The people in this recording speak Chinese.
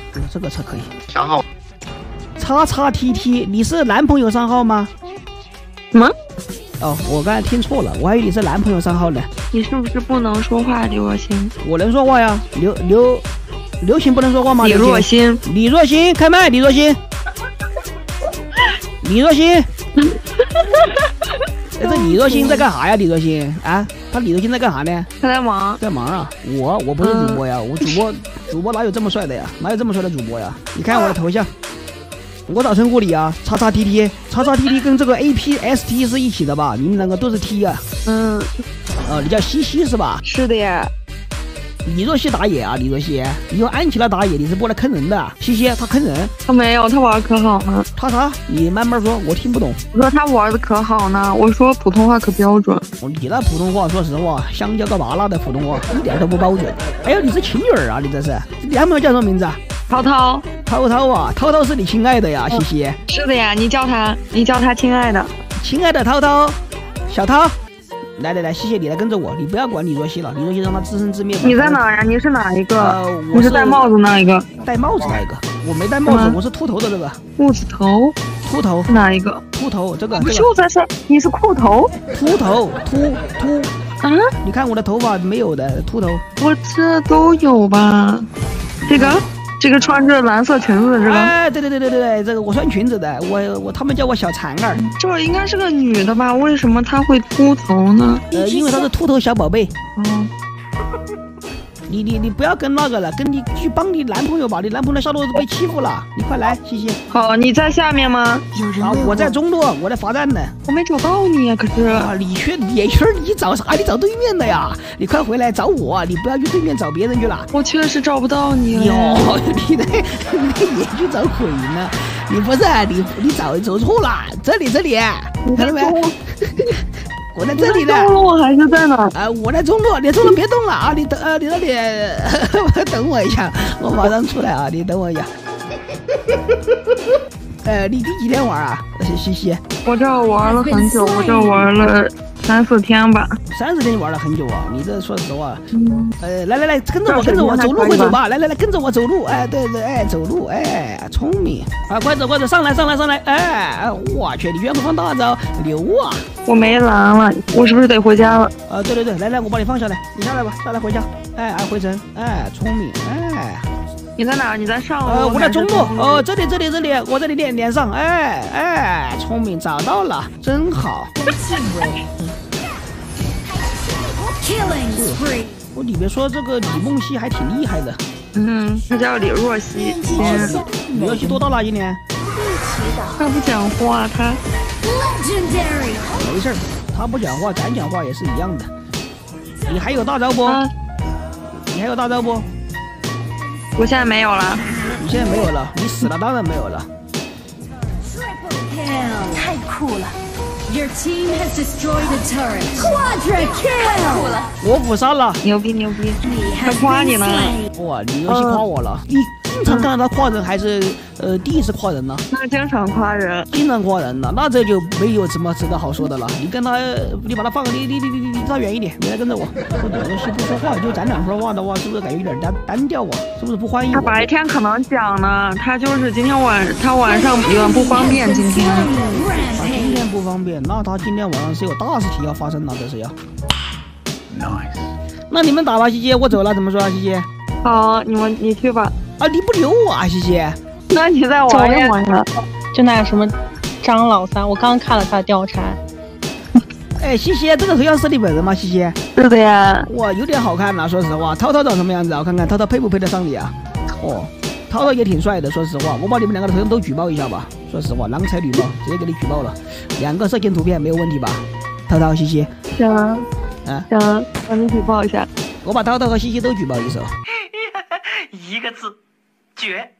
这个车可以。 账号叉叉 TT， 你是男朋友账号吗？ 什么？ 哦，我刚才听错了，我还以为你是男朋友账号呢。 你是不是不能说话，李若欣？ 我能说话呀，刘星不能说话吗？ 李若欣， 李若欣，开麦，李若欣，李若欣。这李若欣在干啥呀？李若欣啊，李若欣在干啥呢？ 他在忙， 在忙啊！我不是主播呀，我主播哪有这么帅的呀？哪有这么帅的主播呀？你看我的头像，我咋称呼你啊？叉叉 TT， 叉叉 TT 跟这个 APST 是一起的吧？你们两个都是 T 啊？你叫西西是吧？ 是的呀。 李若曦打野啊，李若曦，你用安琪拉打野，你是过来坑人的啊？西西，他坑人？ 他没有，他玩可好呢。 他啥？你慢慢说，我听不懂。 我说他玩的可好呢，我说普通话可标准。 你那普通话，说实话，香蕉个麻辣的普通话，一点都不标准。哎呦，你是情侣儿啊？你这是？你男朋友叫什么名字啊？ 涛涛。 涛涛啊，涛涛是你亲爱的呀，西西。 是的呀，你叫他亲爱的。 亲爱的涛涛，小涛。来，谢谢你来跟着我，你不要管李若曦了，李若曦让他自生自灭吧。 你在哪呀？你是哪一个？你是戴帽子那一个？ 戴帽子那一个？我没戴帽子，我是秃头的这个。 裤子头？ 秃头是哪一个？ 秃头这个。 不就在这？你是裤头？ 秃头，秃。 啊？ 你看我的头发没有的秃头。 我这都有吧？这个穿着蓝色裙子的这个， 哎，对，这个我穿裙子的，他们叫我小婵儿。 这应该是个女的吧？为什么她会秃头呢？ 因为她是秃头小宝贝。 哦， 你不要跟那个了，跟你去帮你男朋友吧，你男朋友下路被欺负了，你快来，西西。 好，你在下面吗？ 啊，我在中路，我在罚站呢。 我没找到你呀，可是。 啊，你找啥？你找对面的呀！你快回来找我，你不要去对面找别人去了。 我确实找不到你了。 哟，你的也去找鬼呢？你不是你走错了，这里，看到没？我在这里呢。 中路还是在哪？ 我在中路，你中路别动了啊！你那里等我一下，我马上出来啊！你等我一下。你第几天玩啊？西西， 我这玩了很久，我这玩了3、4天吧。 30天玩了很久啊！你这说实话，来，跟着我，走路会走吧？来，跟着我走路，哎，对，哎，走路，哎，聪明啊！快走，上来，哎，我去，你居然会放大招，牛啊！ 我没蓝了，我是不是得回家了？ 对，来，我把你放下来，你下来吧，下来回家，哎，回城，哎，聪明，哎。 你在哪？你在上路？ 我在中路。这里，我这里连上。哎，聪明，找到了，真好。我里面说这个李梦溪还挺厉害的。 她叫李若曦。 李若曦多大了今年？ 她不讲话，她。 没事，她不讲话，咱讲话也是一样的。你还有大招不？ 我现在没有了。 你现在没有了，你死了当然没有了。 太酷了 ！Your team has destroyed a turret. Quadra kill. 我补杀了， 牛逼！他夸你呢。 哇，李若曦夸我了。你经常看到他夸人，还是第一次夸人呢？ 那经常夸人， 呢，那这就没有什么值得好说的了。你跟他，你把他放，你离他远一点，你来跟着我。李若曦不说话，就咱俩说话的话，是不是感觉有点单调啊？是不是不欢迎我？ 他白天可能讲呢，他就是今天他晚上有点不方便。今天不方便，那他今天晚上是有大事情要发生了，这是要。Nice。那你们打吧，西西，我走了，怎么说啊，西西？ 好，你去吧。 啊，你不留我啊，西西？ 那你再玩一玩呀。 就那什么张老三，我刚看了他的貂蝉。 哎，西西，这个头像是你本人吗？西西？ 是的呀。 哇，有点好看呐，说实话。涛涛长什么样子啊？我看看涛涛配不配得上你啊？哦，涛涛也挺帅的，说实话。我把你们两个的头像都举报一下吧。说实话，郎才女貌，直接给你举报了。2个色情图片没有问题吧？涛涛、西西。 行。行，帮你举报一下。 我把涛涛和西西都举报一手。 一个字，绝。